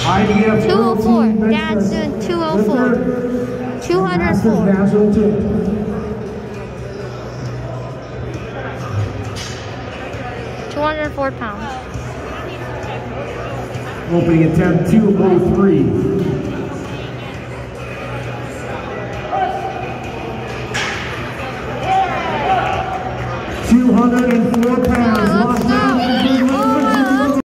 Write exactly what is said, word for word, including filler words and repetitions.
two oh four. Dad's doing two oh four. two oh four. two hundred four pounds. Opening attempt two oh three.